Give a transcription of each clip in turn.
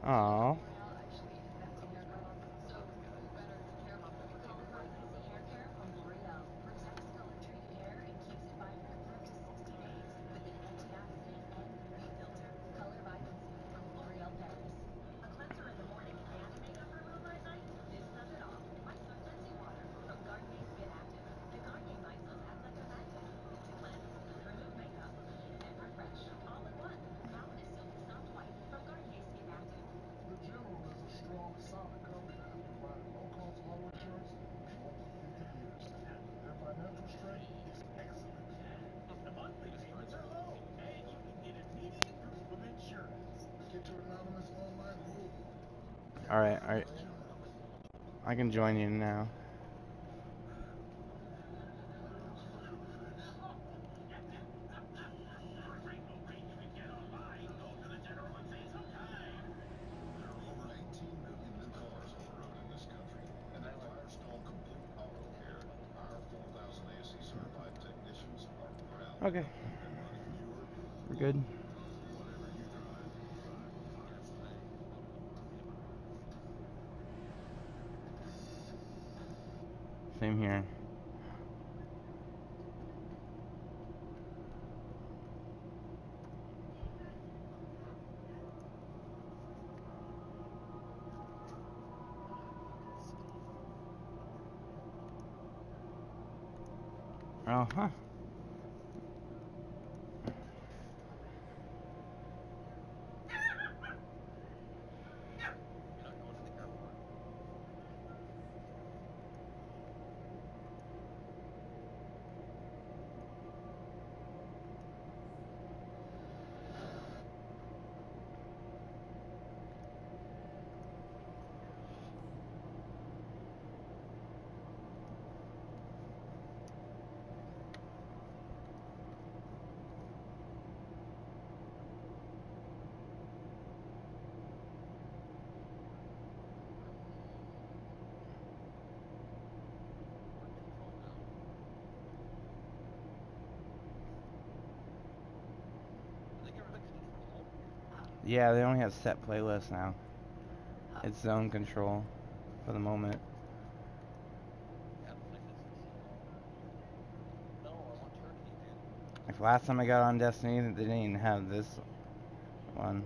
Oh. Alright, alright. I can join you now. Okay. We're good. Same here. Oh, huh. Yeah, they only have set playlists now. It's zone control for the moment. Like last time I got on Destiny, they didn't even have this one.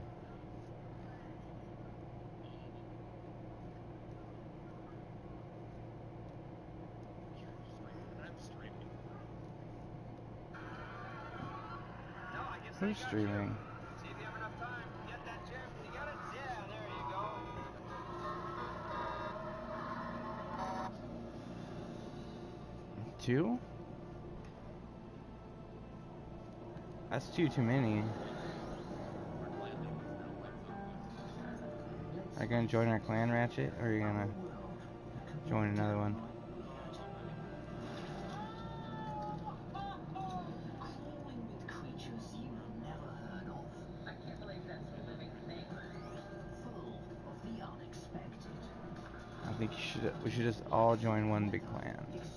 Who's streaming? Two? That's too many. Are you gonna join our clan, Ratchet, or are you gonna join another one? I think we should just all join one big clan.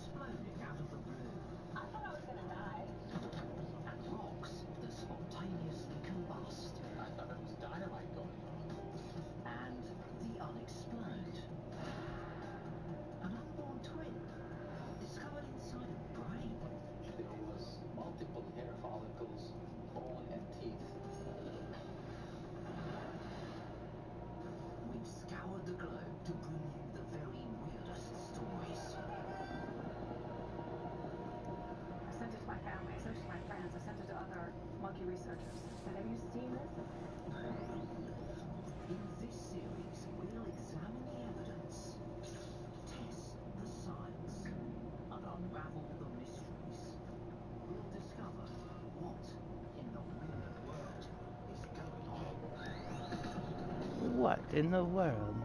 What in the world?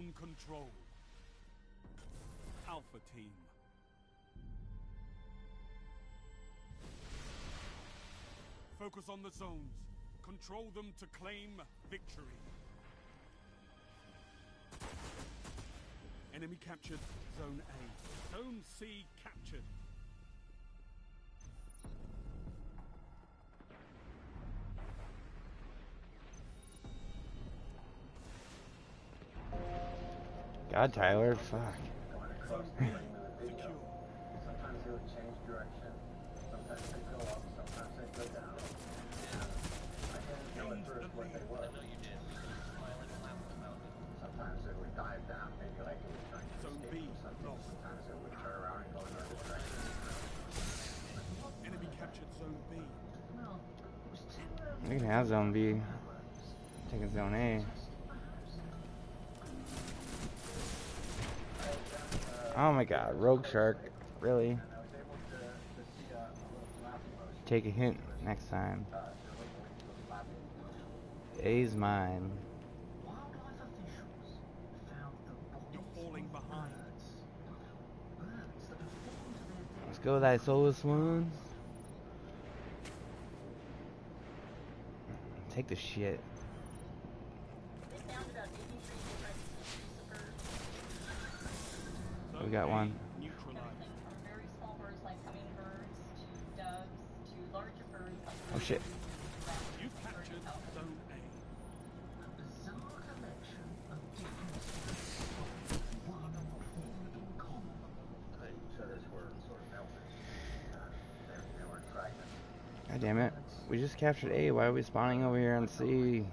zone control. Alpha team. Focus on the zones. Control them to claim victory. Enemy captured Zone A. Zone C captured. God, Tyler, fuck. Zone B secure. Sometimes they would change direction. Sometimes they go up. Sometimes they go down. I didn't know at first what they were. Sometimes they would dive down, maybe like it was trying to Zone escape B from something. lost. Sometimes it would turn around and go another direction. Enemy captured Zone B. You can have Zone B. Taking Zone A. Oh my god, Rogue Shark. Really? And I was able to see a little flappy motion. Take a hint next time. They're looking into a flappy motion. A's mine. Wildlife officials found the bodies You're falling of behind. birds that had fallen to their death. Let's go, thy soulless ones. Take the shit. They found about 83 different species of birds. Zone We got A one. neutralized. Everything from very small birds like hummingbirds to doves to larger birds like Oh shit. You've captured Zone A. A bizarre collection of different species, one thing in common. Each others were sort of melted. They were fragments. God damn it. We just captured A. Why are we spawning over here on C? So what have we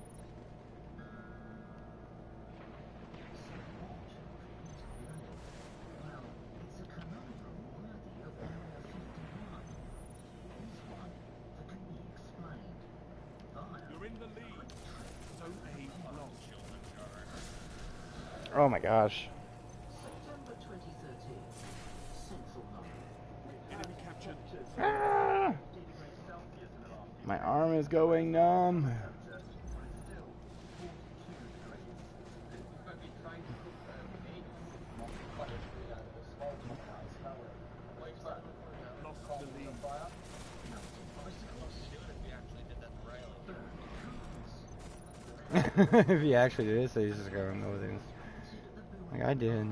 Well, it's a conundrum worthy of Area 51. Here's one that can be explained via You're in the lead. Zone A lost. Oh my gosh. September 2013, Central London. Enemy captured. Ah! My arm is going numb. Lost the lead. If he actually did it, so he's just going over things. Like I did.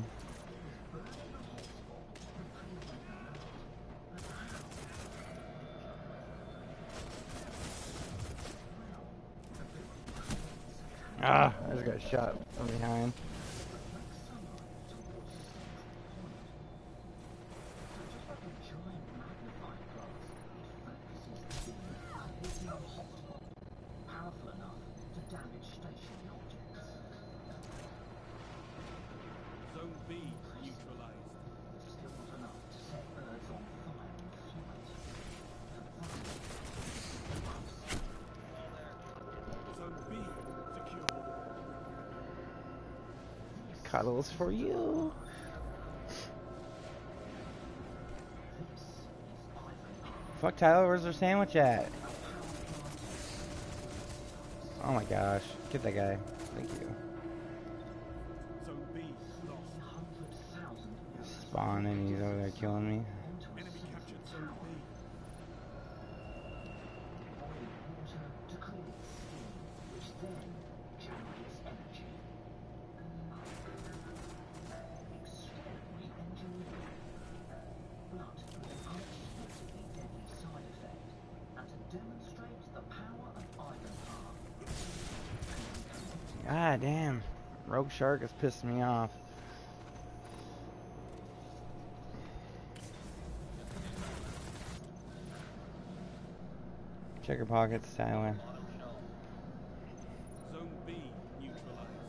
Ah, I just got shot from behind. Powerful enough to damage stationary objects. Zone B neutralized. Still not enough to set birds on fire in flight. Zone B secure. Cuddles for you. Fuck Tyler, where's their sandwich at? Oh my gosh. Get that guy. Thank you. Zone B lost. Spawn and he's over there killing me. Enemy captured Zone B. Boiling water to create steam, which then generates energy. Extraordinary engineering. But with an unexpectedly deadly side effect, and to demonstrate the power of Ironheart. God damn. Rogue Shark has pissed me off. Check your pockets, Tyler. Zone B neutralized.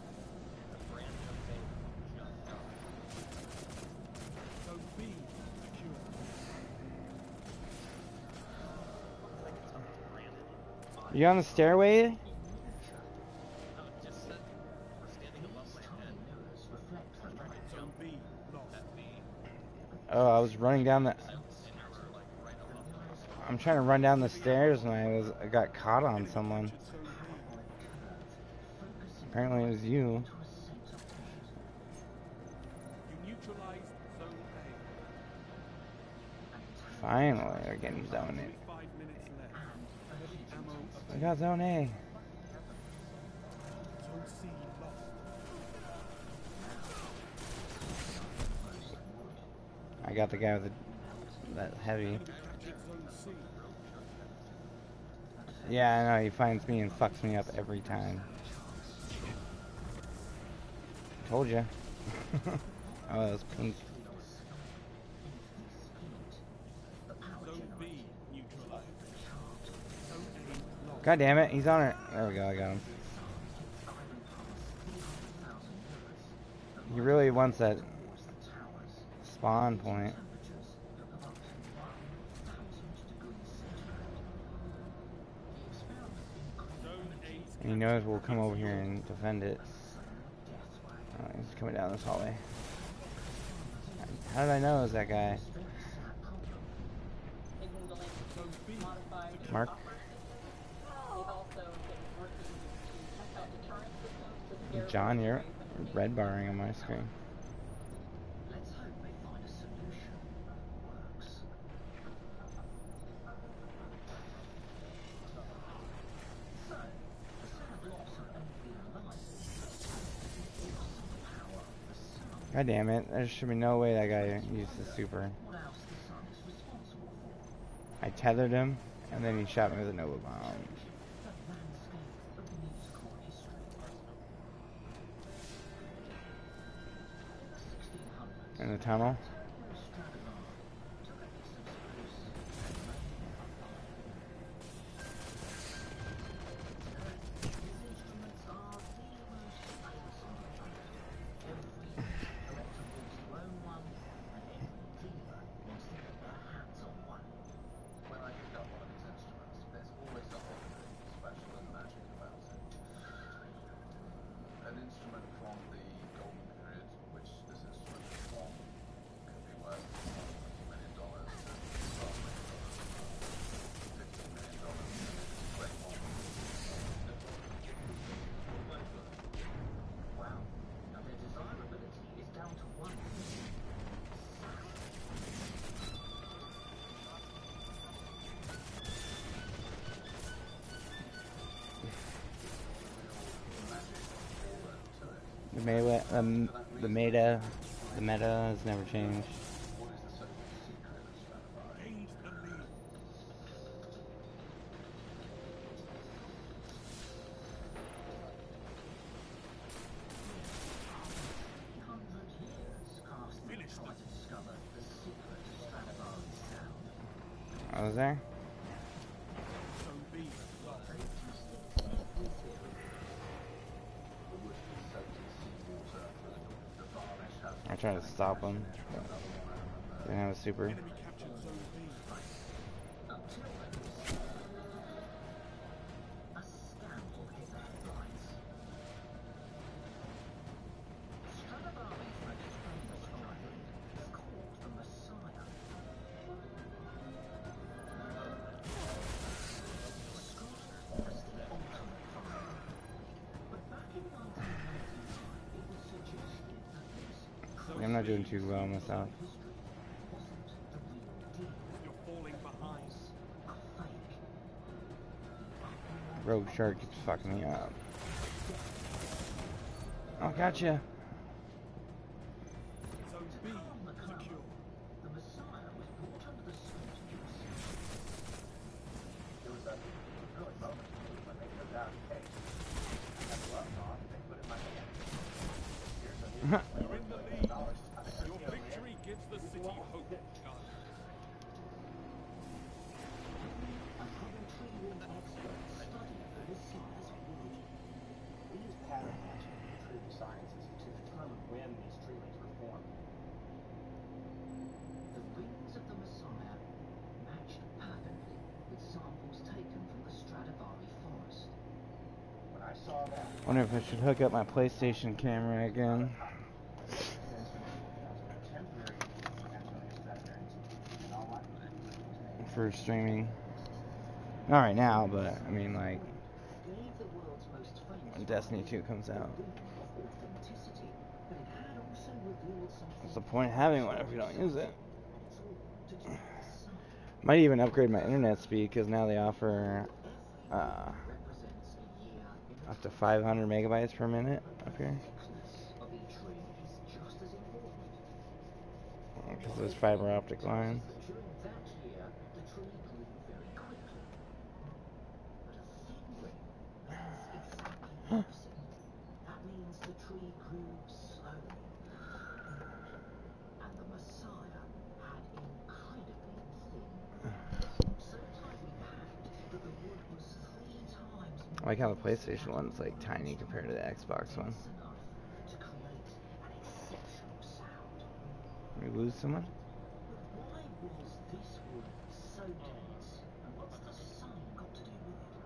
Zone B secure. You on the stairway? Zone B lost. Oh, I was running down the... I'm trying to run down the stairs and I got caught on someone. Captured Zone B. Apparently it was you. Neutralized Zone A. Finally, they're getting zone in. 5 minutes left. Heavy ammo We got zone A. Zone C lost. I got the guy with that heavy. Enemy captured Zone C. Yeah, I know, he finds me and fucks me up every time. Told ya. Oh, that was pink. Zone B neutralized. Zone A lost. God damn it, he's on it. There we go, I got him. He really wants that spawn point. Zone A's And he knows we'll come over here and defend it. Oh, he's coming down this hallway. How did I know it was that guy? Taking the land modified Mark? operating system. They've also been working to test out deterrent systems to scare John, you're away from the red barring on my screen. Let's hope they find a solution that works. So, the sound blocks are only alive. Power of the sun. God damn it, there should be no way that guy used the super. What else the sun is responsible for? I tethered him, and then he shot me with a Nova Bomb. The landscape of musical history. 1600s. In the tunnel. Stradivari took a piece of spruce and made it a violin. His instruments are the most famous on the planet. Every collector wants to own one, and every dealer wants to get their hands on one. When I pick up one of these instruments, there's always something special and magic about it. An instrument from the golden period, which this instrument is from, could be worth $1 million to $12 million, $15 million, and it's great one. Wow. Now their desirability is down to one thing. The meta has never changed. What is the so-called secret of Stradivari? gained the lead. Years Carsten tried to discover the secret of Stradivari's sound. I was there. Zone B lost. They tested every theory. The wood is soaked in seawater. The varnish has I tried to stop him, but didn't have a super. Enemy captured Zone B. Until then, a scandal hit the headlines. Stradivari's most famous violin is called the Messiah. Scott was the ultimate violin. But back in 1999, it was suggested that this I'm not doing too well myself. history wasn't the real deal. You're falling behind. A fake. Rogue Shark keeps fucking me up. Oh, gotcha. Zone B secure. The Messiah was brought under the scope of It was a really moment for me when they took out a case. I had gloves on, they put it in my hand. Here's a new You're in the lead. Your victory gives the city hope, Charlie. a Coventry War expert studied the Messiah's wood. We use pattern matching and true sciences to determine when these tree rings were formed. The rings of the Messiah matched perfectly with samples taken from the Stradivari forest. When I saw that, Wonder if I should hook up my PlayStation camera again temporary Antonio Stradivarius and all my for streaming. Not right now, but I mean, like, Gave the world's most famous when Destiny violin 2 comes out. a ring of authenticity, but it had also revealed What's the point of having one if you don't use it? And it's all to do with the sun. Might even upgrade my internet speed because now they offer Every represents a year in the up to tree. 500 megabytes per minute up The here thickness of each ring is just as important. because there's fiber optic Tells us lines. that during that year, the tree grew very quickly. But a thin ring means exactly the opposite. That means the tree grew slowly. And the Messiah had incredibly thin rings, so tightly packed that the wood was 3 times I like how the more PlayStation dense one's like tiny compared to the Xbox one. enough to create an exceptional sound. We lose someone? But why was this wood so dense? And what's the sun got to do with it?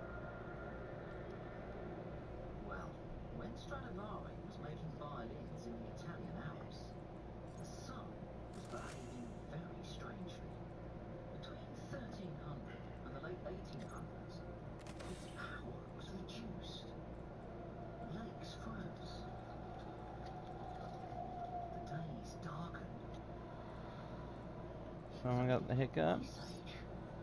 Well, when Stradivari was making violins in the Italian Alps, the sun was behaving very strangely. Between 1300 and the late 1800s, its power was reduced. Lakes froze. The days darkened. Someone got the hiccup? Ice Age.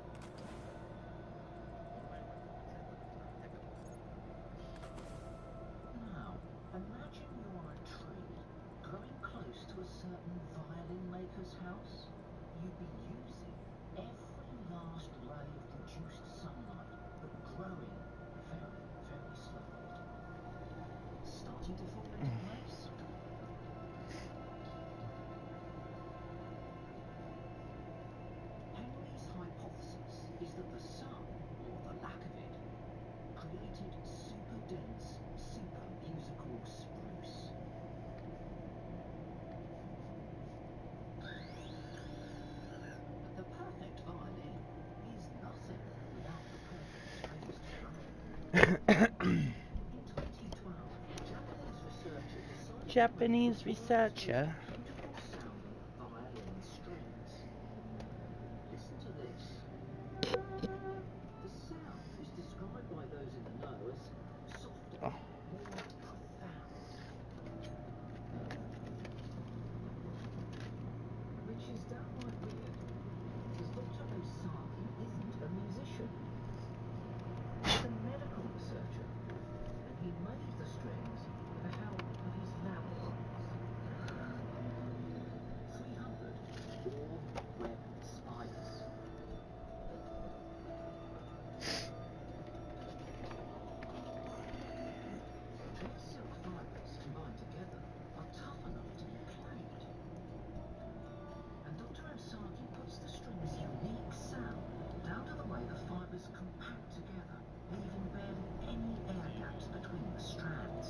Now, imagine you're a tree growing close to a certain violin maker's house. You'd be using every last ray of reduced sunlight, but growing very, very slowly. Starting to fall into place? Henry's hypothesis is that the sun, or the lack of it, created super dense, super musical spruce. The perfect violin is nothing without the perfect strings to play. In 2012, Japanese researchers decided Japanese to make the world's researcher. most beautiful sounding violin strings. Listen to this. The sound is described by those in the know as softer, Oh. more profound. Which is downright weird, because Dr. Osaki isn't a musician. He's a medical researcher, and he made the strings with the help of his lab partners. 300 orb-webbed spiders. These silk fibers combined together are tough enough to be played. And Dr. Osaki puts the string's unique sound down to the way the fibers compact together, leaving barely any air gaps between the strands.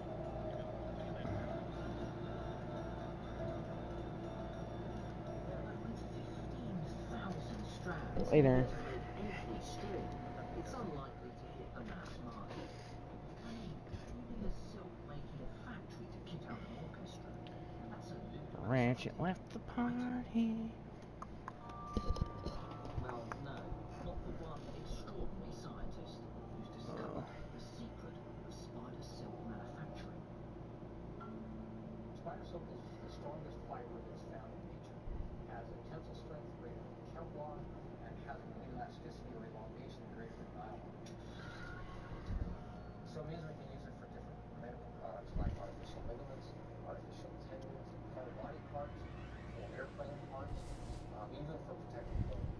But with 15,000 strands Later. entering every string, it's unlikely to hit the mass market. I mean, you need a silk-making factory to kit out an orchestra. That's a ludicrous Ratchet idea. left the party. Well, no, not for one extraordinary scientist who's discovered the secret of spider silk manufacturing. Spider silk is the strongest fiber that's found in nature. It has a tensile strength greater than Kevlar and has an elasticity or elongation greater than nylon. So it means we can use it for different medical products like artificial ligaments, artificial tendons, whole body parts, whole airplane parts, even for protective clothing.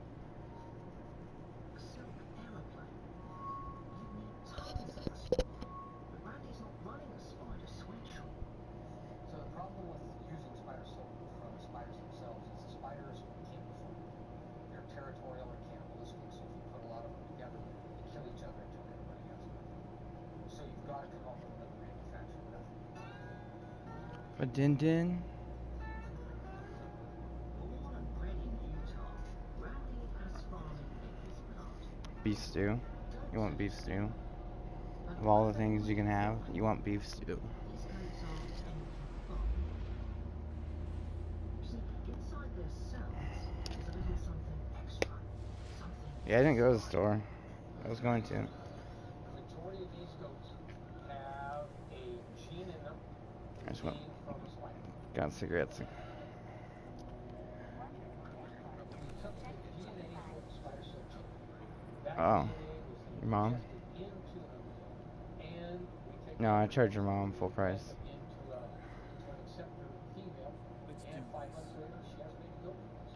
A silk aeroplane. You need tons of the stuff. But Randy's not running a spider sweatshop. So the problem with using spider silk from spiders themselves is the spiders can't perform. They're territorial or cannibalistic, so if you put a lot of them together, they kill each other until everybody has it. So you've got to come up with another manufacturing method. A din din. Born and bred in Utah, Randy has farming in his blood. Beef stew. You want beef stew? But Of all the whether things you can have, or you want beef stew. these goats aren't anything but. You see, inside their cells is a little something extra. Something. Yeah, I didn't go to the store. I was going to. The majority of these goats have a gene in them I just went. gained from a spider. Got cigarettes. If you get any sort of spider silk chip, that Oh, DNA was your mom? ingested into the male, and we take No, I that charge your mom full price. into an acceptor female, Let's and do 5 this. months later she has baby goat girls.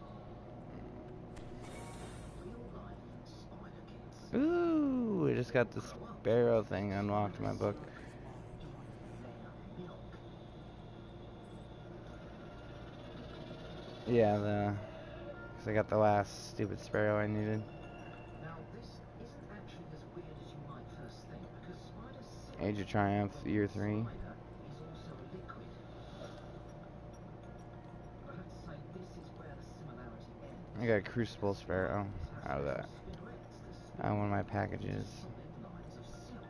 Real life spider kids. Ooh, I just got the sparrow thing unlocked in my book. Their milk. Yeah, cause I got the last stupid sparrow I needed. Now, this isn't actually as weird as you might first think, because spider silk Age of Triumph, year 3. spider is also liquid. But I have to say, this is where the similarity ends. I got a crucible sparrow out of that. Out of one of my packages. Solid lines of silk.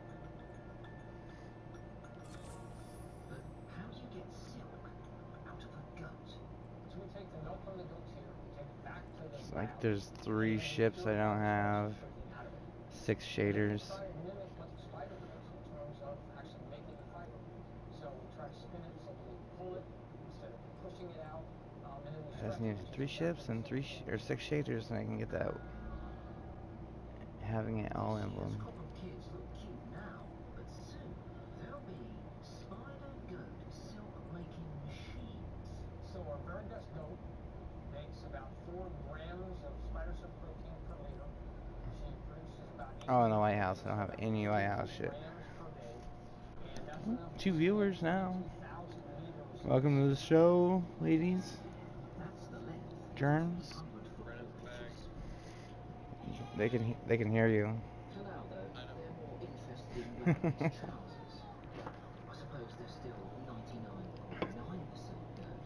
But how do you get silk out of a goat? So we take the milk from the goat's here, we take it back to the It's lab, like there's 3 and we ships I purify don't the have. protein out of it. 6 shaders. We try and mimic what the spider does in terms of actually making the fiber. So we try to spin it so that we pull it instead of pushing it out, and then we I just stretch need it. 3 ships and 6 shaders, and I can get that having it all emblem. These copper kids look cute now, but soon there'll be spider goat silk making machines. So our very best goat makes about 4 grams of spider silk protein per liter. She produces about 8 Oh, in the White House. I don't have any White House shit. grams per day, and that's enough 2 viewers now. 2,000 liters. Welcome to the show, ladies. That's the length. Germs. 100 football pitches. They can hear you. For now, though, they're more interested in Blanty's trousers. I suppose they're still 99.9% goat.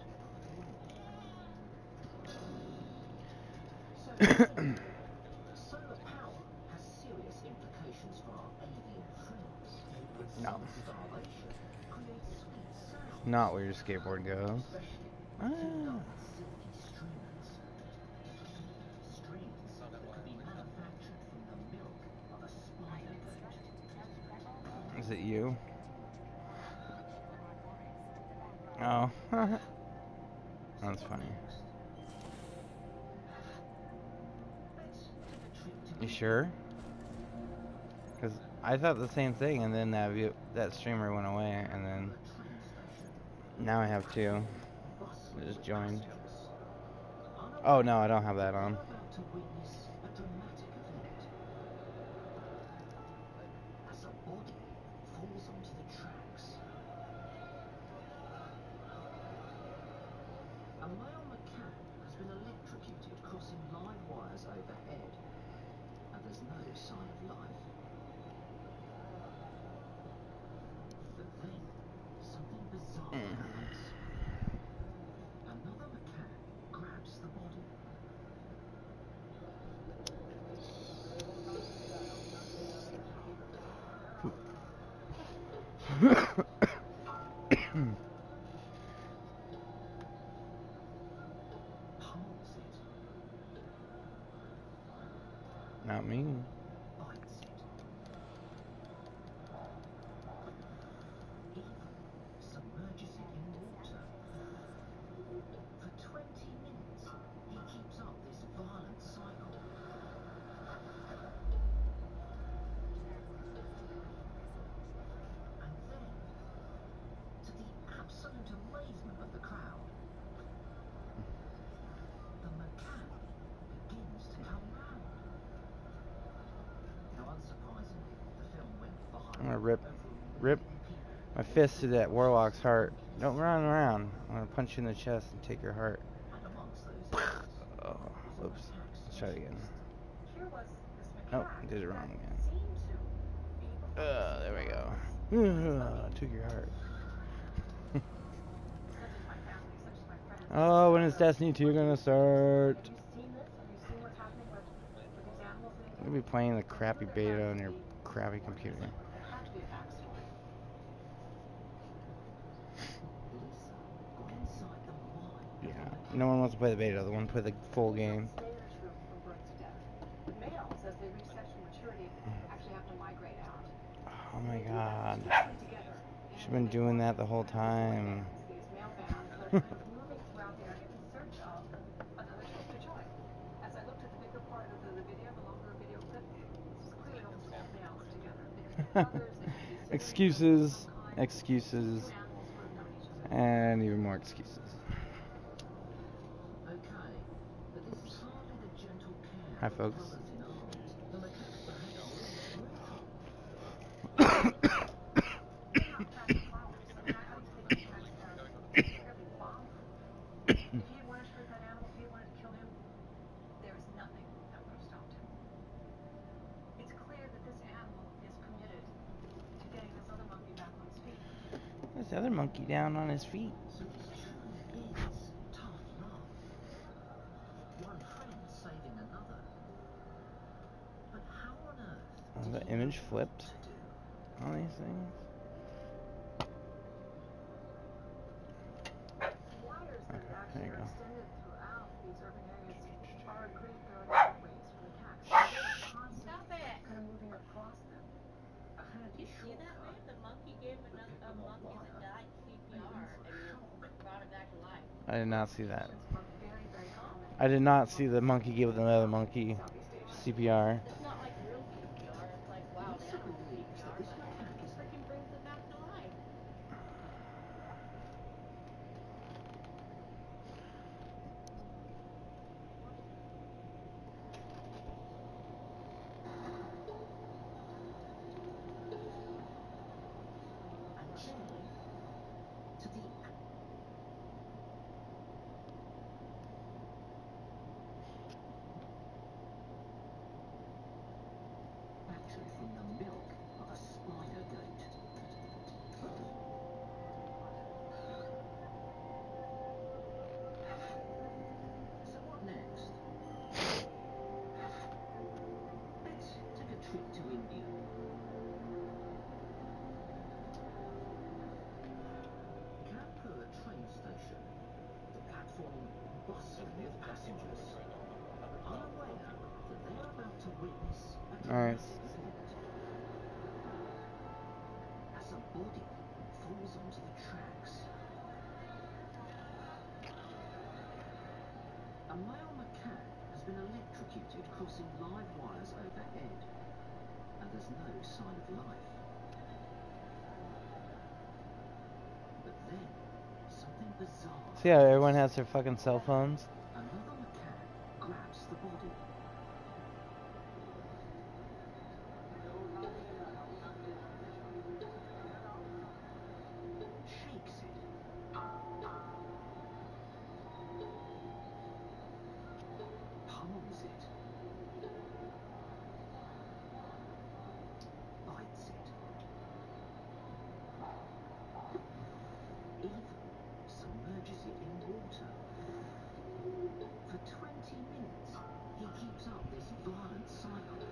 So, solar power has serious implications for our avian friends. No. Starvation creates sweet sounds. Not where your skateboard goes. Especially Ah. silky streamers. Streamers that could be manufactured from the milk of a spider goat. Is it you? Oh. That's funny. You sure? Because I thought the same thing, and then that streamer went away, and then now I have 2. I just joined. Oh no, I don't have that on. About to witness a dramatic event. As a body falls onto the tracks. A male macaque has been electrocuted crossing live wires overhead, and there's no sign of life. But then, something bizarre happens. Another macaque grabs the body. Pulls it. Not me. Bites it. Even submerges it in water. For 20 minutes, he keeps up this violent cycle. And then, to the absolute amazement of the crowd, the macaque begins to come round. Now, unsurprisingly, the film went viral. I'm gonna rip Over 1 rip million people my fist to that warlock's heart. Don't run around. I'm gonna punch you in the chest and take your heart. And amongst those images Oh, was a oops. macaque Let's try it again. specialist. Here was this Nope, macaque did it wrong that again. seemed to be performing There we go. supermarkets. Took your heart. Such as my family, such as my friends. Oh, when is Destiny 2 gonna start? Have you seen this? Have you seen what's happening with these animals and You'll be playing the crappy beta on your crappy computer. There had to be a backstory. Lisa got inside the mind. Yeah, no one wants to play the beta. They want to play the full game. Sailors were burned to death. But males, as they reach sexual maturity, actually have to migrate out. Oh my god. Together. She's been doing that the whole time. These male bands, they're kind of moving throughout the area in search of another troop to join. As I looked at the bigger part of the video, the longer video clip, this is clearly almost all males together. They could be brothers, they could be siblings of Excuses, some kind. excuses, These two animals would have known each other. and even more excuses. Okay, but this is hardly the gentle care Hi, of folks. brothers in arms. The macaque's behaviour is brutal. They're not fragile flowers. I mean, I like to think of macaques as incredibly bomb-proof. If he wanted to hurt that animal, if he wanted to kill him, there is nothing that would have stopped him. It's clear that this animal is committed to getting this other monkey back on his feet. This other monkey down on his feet. So this truly is tough love. One friend saving another. But how on earth Oh, did the he image know flipped what to do? on these things. Wires that Okay, actually there you are go. extended throughout these urban areas are a great gateways for macaques. They're constantly kind of moving across them. A handy You see that, shortcut. man? The monkey gave another a monkey that died CPR and brought it back to life. I did not see that. Are very, very common. I did not see the monkey give another monkey CPR. It's not like real CPR. It's like wild Lisa animal believes CPR, that this but macaque it is freaking brings it back to life. and then to the actually from the milk of a spider goat. So what next? Let's take a trip to India. Kanpur train station. The platform bustling with passengers, unaware that they're about to witness a Alright. dramatic event. As a body falls onto the tracks. A male macaque has been electrocuted crossing live wires overhead, and there's no sign of life. But then, something bizarre. See how everyone has their fucking cell phones? Another macaque grabs the body. Shakes it. Pummels it. Bites it. Even submerges it in water. For 20 minutes, he keeps up this violent cycle.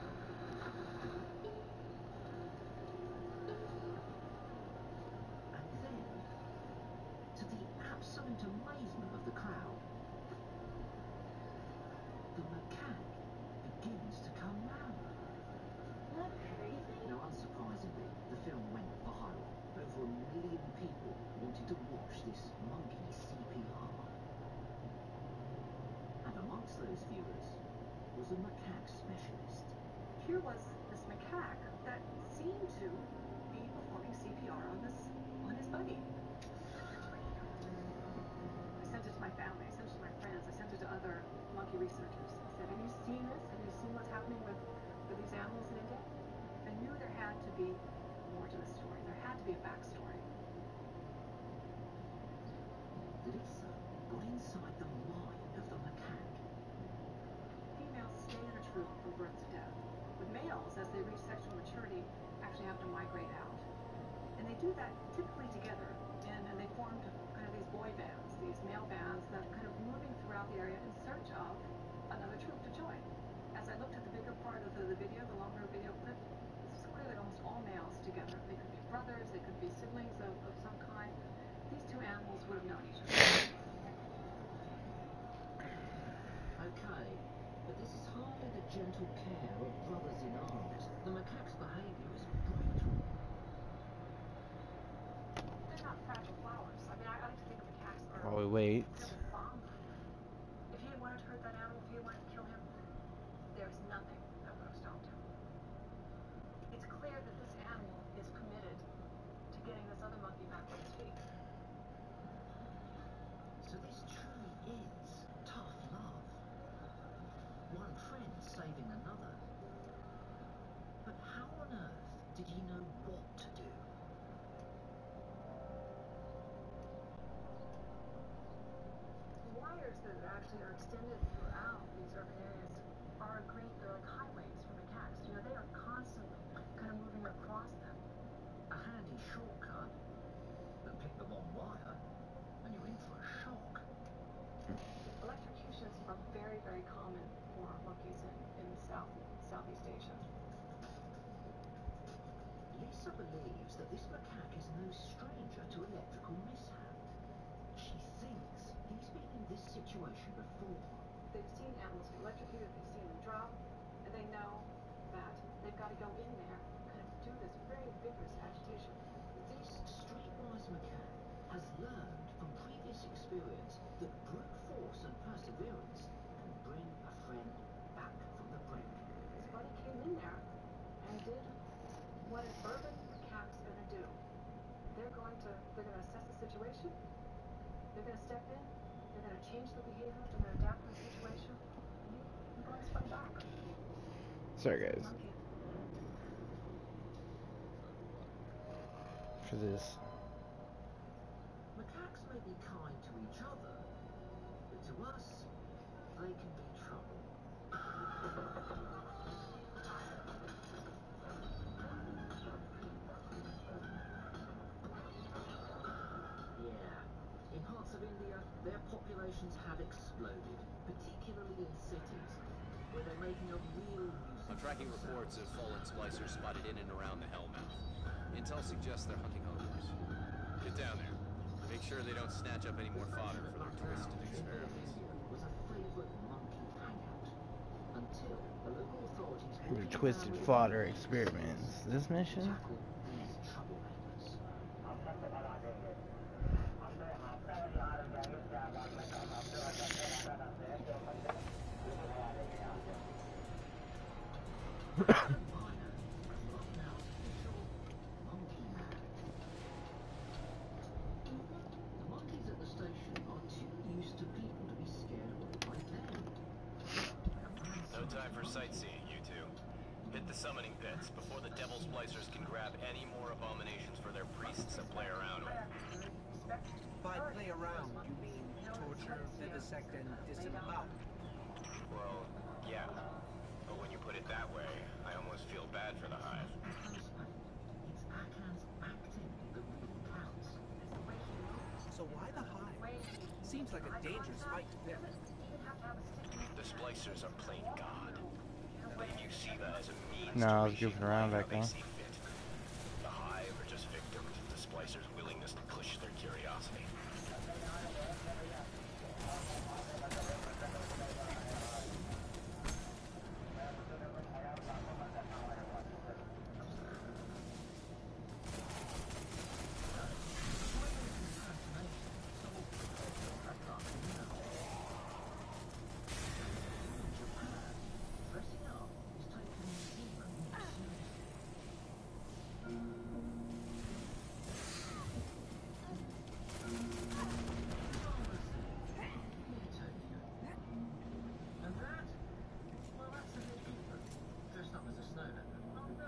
And then, to the absolute amazement of the crowd, the macaque begins to come round. Isn't that crazy? Now, unsurprisingly, the film went viral. Over 1 million people wanted to watch this monkey CPR. And amongst those viewers was a macaque specialist. Here was this macaque that seemed to be performing CPR on his buddy. I sent it to my family, I sent it to my friends, I sent it to other monkey researchers. I said, have you seen this? Have you seen what's happening with these animals in India? I knew there had to be more to the story. There had to be a backstory. Lisa got inside the mind of the macaque. Females stay in a troop from birth to death. With males, as they reach sexual maturity, actually have to migrate out. And they do that typically together, and they formed kind of these boy bands, these male bands that are kind of moving throughout the area in search of another troop to join. As I looked at the bigger part of the video, the longer video clip, this is clearly almost all males together. They could be brothers, they could be siblings of some kind. These two animals would have known each other. Okay, but this is hardly the gentle care of brothers in arms. The macaque's behaviour is brutal. They're not fragile flowers. I mean, I like to think of macaques we wait. They will bomb them. If he had wanted to hurt that animal, if he had wanted to kill him, there's nothing that would have stopped him. It's clear that this animal is committed to getting this other monkey back on his feet. So this truly is tough love. One friend saving another. But how on earth did he know what to do? Wires that actually are extended throughout these urban areas are great, they're like highways for macaques. You know, they are constantly kind of moving across them. A handy shortcut, but pick the wrong wire and you're in for a shock. Electrocutions are very, very common for monkeys in Southeast Asia. Lisa believes that this macaque is no stranger to electrical mishap. She thinks he's been in this situation before. They've seen animals get electrocuted, they've seen them drop, and they know that they've got to go in there and kind of do this very vigorous agitation. This streetwise macaque has learned from previous experience that brute force and perseverance can bring a friend back from the brink. His buddy came in there and did what an urban macaque's going to do. They're going to assess the situation, they're going to step in, they're going to change the behavior, they're going to adapt to the situation, and he brought his buddy back. Sorry guys Monkey. for this. Macaques may be kind to each other, but to us, they can be trouble. Yeah, in parts of India, their populations have exploded, particularly in cities, where they're making a real nuisance. I'm tracking reports of fallen splicers spotted in and around the Hellmouth. Intel suggests they're hunting others. Get down there. Make sure they don't snatch up any more fodder for their twisted experiments. Was a favorite monkey hangout until the local authorities Your twisted fodder experiments. This mission? tackle these troublemakers. The monkeys at the station are too used to people to be scared away by them. No time for sightseeing, you two. Hit the summoning pits before the Devil Splicers can grab any more abominations for their priests to play around with. By play around, you mean torture, vivisect, and disembowel? Well, yeah. But when you put it that way, I almost feel bad for the Hive. It's Akan's acting that really counts. So why the Hive? Seems like a dangerous fight to pick. The Splicers are playing God. They view Siva as a means No, to I was reshape goofing around life back how they then. see fit. The Hive are just victims of the Splicers' willingness to push their curiosity. Dressing up is taken even more seriously. And that? Well, that's a bit different. Dressed up as a snow leopard.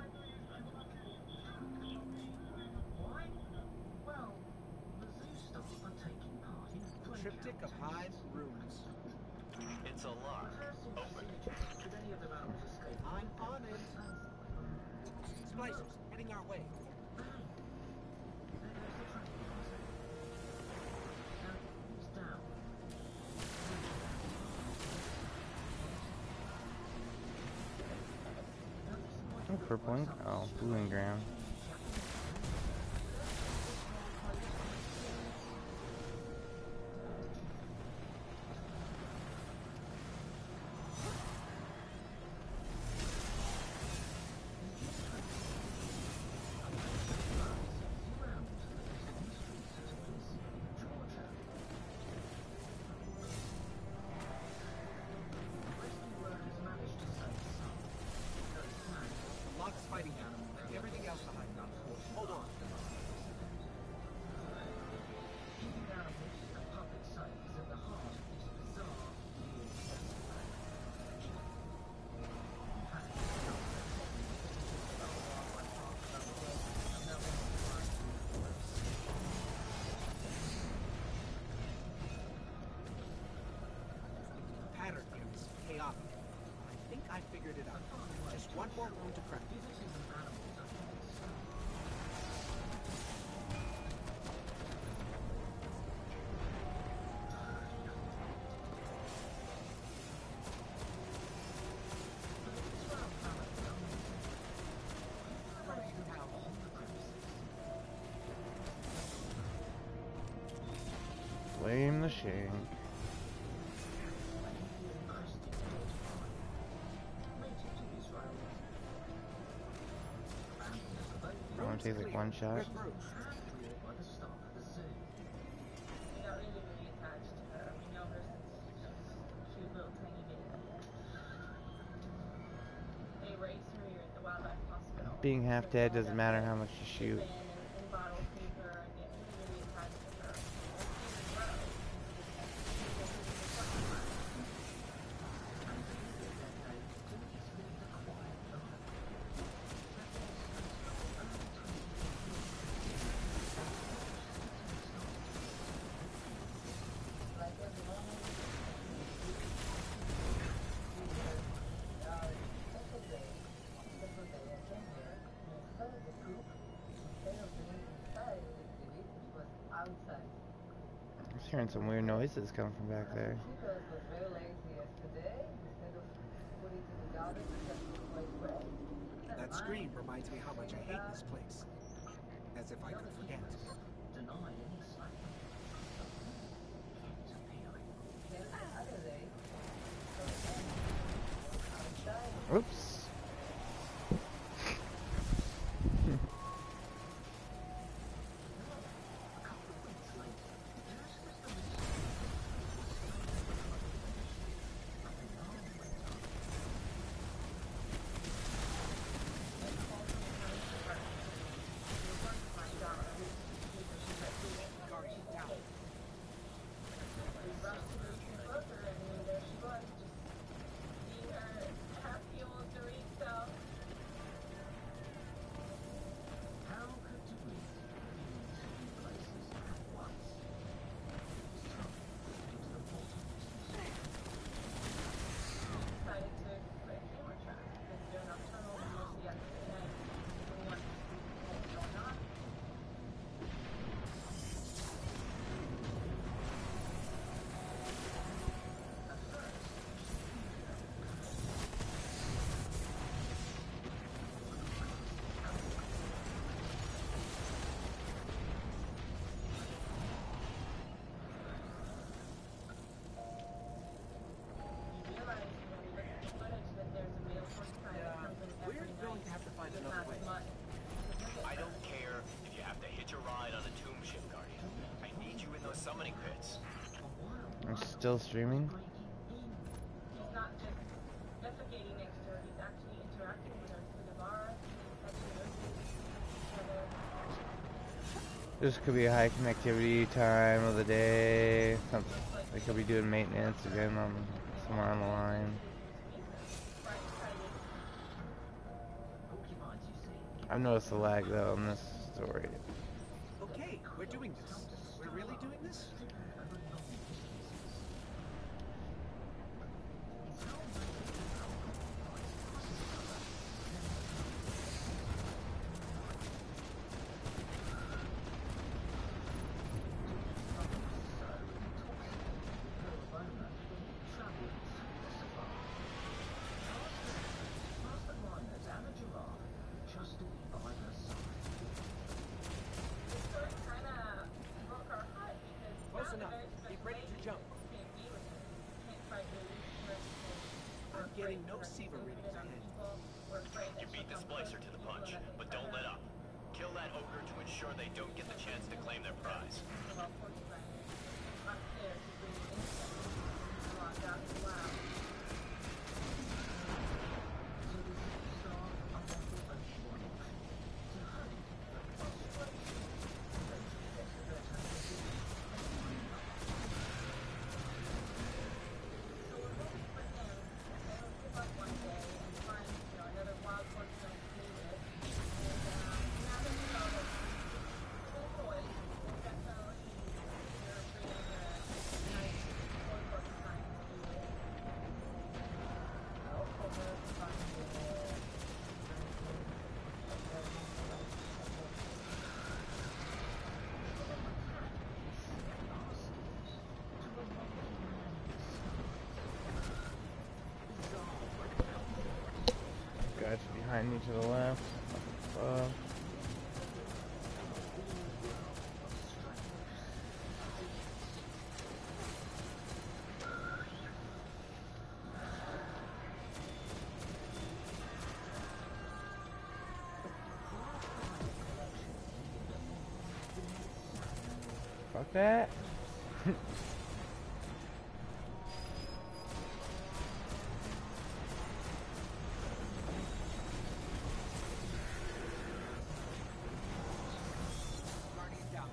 Why? Well, the zoo staff are taking part in Triptych of Hive Runes. It's a lock. Open it. Did any of them animals escape? I'm on it. Splicers, heading our way. There's the tranquilizer. Now, it's down. Oh, purple ink? Oh, blue and ground. Flame the shank. I want to take like one shot. We got really, really attached to her. We know her since she was a little tiny baby. They raised her here at the wildlife hospital. Being half dead doesn't matter how much you shoot. And bottle feed her and get really, really attached to her. And I was hearing some weird noises coming from back there. That scream reminds me how much I hate this place. As if I could forget. Oops. I don't care if you have to hitch a ride on a tomb ship, Guardian. I need you in those summoning pits. I'm still streaming. he's not just defecating next to her, he's actually interacting with her through the bar, touching her, each other. This could be a high connectivity time of the day. Something they could be doing maintenance again on somewhere on the line. I've noticed the lag though in this story. Okay, we're doing this. We're really doing this? Close enough. Be ready to jump. I'm getting no Seaver readings ahead. You beat the Splicer to the punch, but don't let up. Kill that ogre to ensure they don't get the chance to claim their prize. Guys behind me to the left. Fuck that. Guardian down.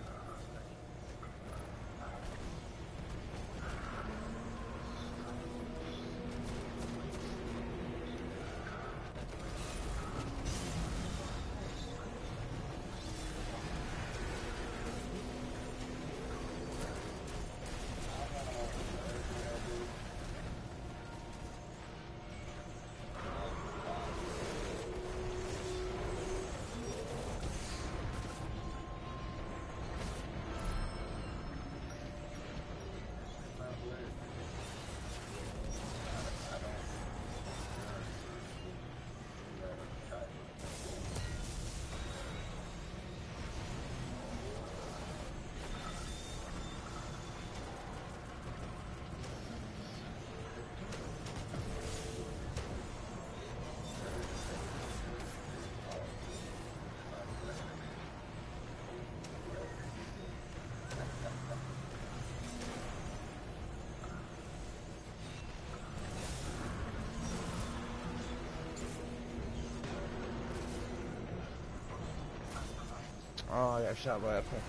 Oh, I got shot by a fucking...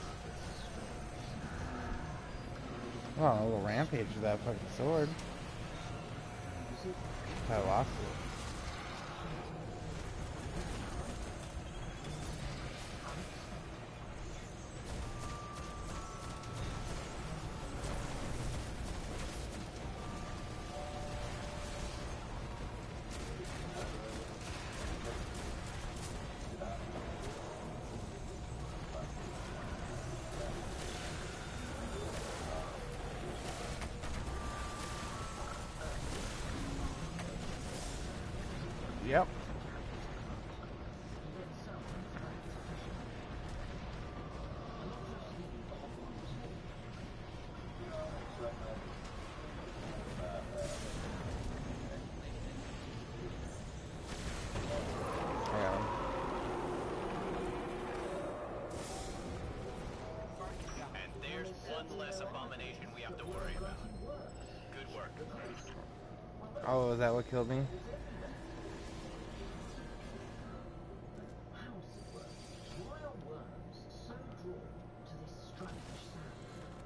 Oh, a little rampage with that fucking sword. I lost it. Yep. And there's one less abomination we have to worry about. Good work. Oh, is that what killed me? Why are worms so drawn to this strange sound?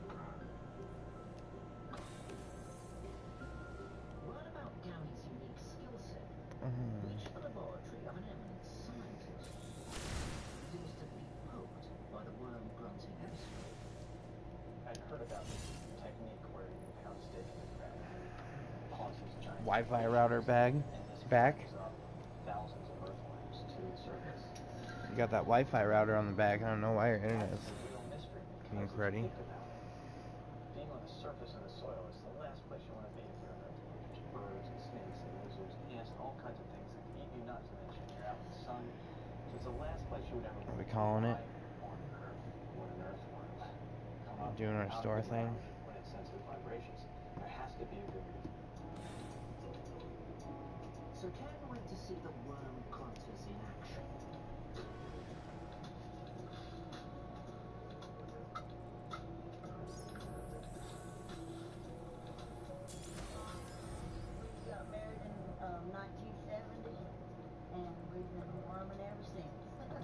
Learn about Gary's unique skill set. Reach the laboratory of an eminent scientist who's instantly hooked by the worm grunting mystery. I'd heard about this technique where you pound stick in the ground, cause these giant Wi-Fi router bag back. thousands of earthworms to the surface. You got that Wi-Fi router on the back. I don't know why your internet's It's a real mystery being because if cruddy. you think about it, being on the surface of the soil is the last place you want to be if you're an earthworm. There's birds and snakes and lizards and ants and all kinds of things that can eat you, not to mention you're out in the sun. So it's the last place you would ever Are want we to be. calling it? On Earth when an earthworm come up Doing our out of store the thing? ground when it senses vibrations. There has to be a good reason. So Ken went to see the worm grunters in action. We got married in 1970, and we've been worming ever since.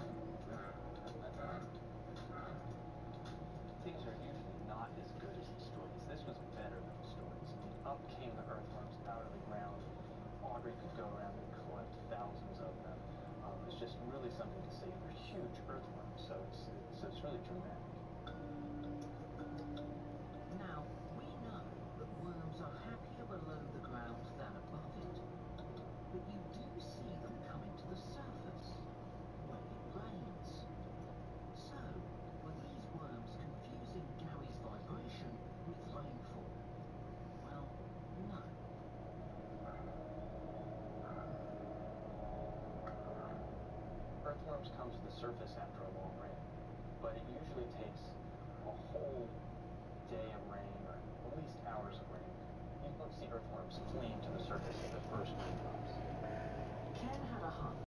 Things are usually not as good as the stories. This was better than the stories. I mean, up came the earthworms out of the ground. Audrey could go around and collect thousands of them. It's just really something to see. They're huge earthworms, so it's really dramatic. Now, we know that worms are happier below the ground than above it. But you do see them coming to the surface when it rains. So, were these worms confusing Gary's vibration with rainfall? Well, no. Earthworms come to the surface after a long rain, but it usually takes a whole day of rain or at least hours of rain. You don't see earthworms fleeing to the surface at the first raindrops. Ken had a hunch